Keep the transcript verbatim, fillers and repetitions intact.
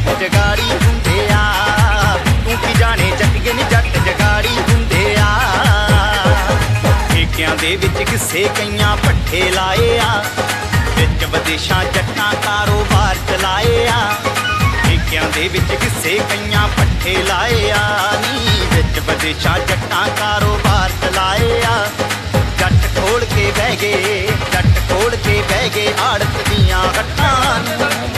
जट जगाड़ी हुंदे आ तू की जाने जट्टिए नी जट जगाड़ी हुंदे आ ठेकियां दे विच किस्से कईयां पट्ठे लाए आ विच विदेशां जट्टां कारोबार चलाए आ ठेकियां दे विच किस्से कईयां पट्ठे लाए आ नी विच विदेशां जट्टां कारोबार चलाए आ जट खोल के बह गए जट खोल के बह गए आड़त दियां हट्टां।